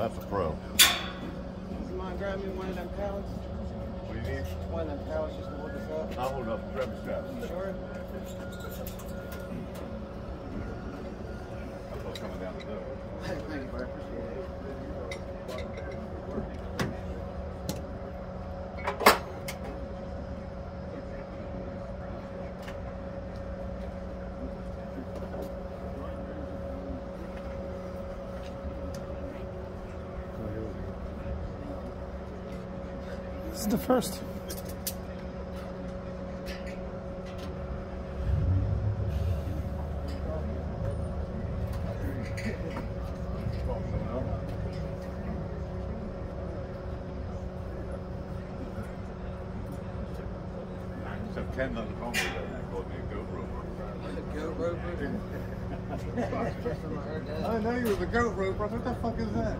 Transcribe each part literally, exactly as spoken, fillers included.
that's a pro. Would you mind grabbing me one of them pallets? What do you need? One of them pallets just to hold this up. I'll hold up. Grab the straps. You sure? That's what's coming down the door. Thank you, bro. Appreciate it. This is the first. Except Ken doesn't call me that. He called me a goat roper. Goat roper? First time I heard that. I know you was a goat roper. What the fuck is that?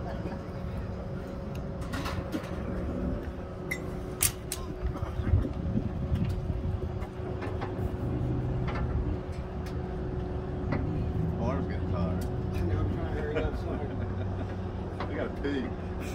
Arm's getting tired. I know, I'm trying to hurry up, sorry. We got a pig.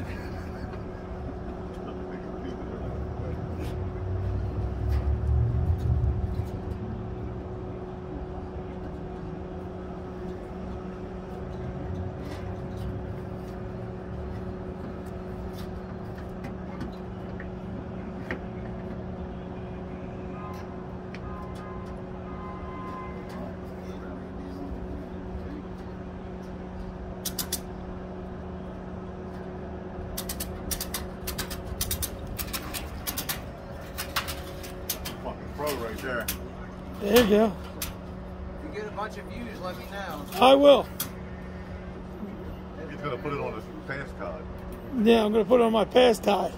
Pro right there. There you go. If you get a bunch of views, let me know. I will. He's gonna put it on his pass card. Yeah, I'm gonna put it on my pass tide.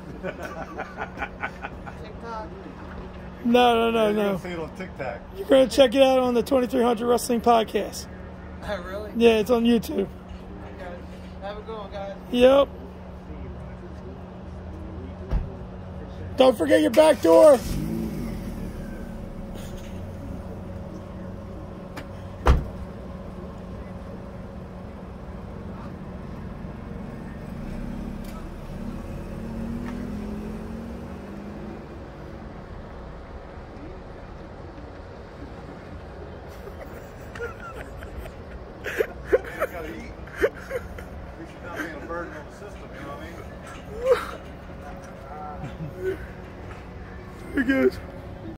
TikTok? No, no, no, You're no. gonna see it on TikTok. You're gonna check it out on the twenty-three hundred Wrestling Podcast. Oh, really? Yeah, it's on YouTube. Okay. Have a good one, guys. Yep. Don't forget your back door. You gotta eat. We should not be a burden on the system, you know what I mean? Very good.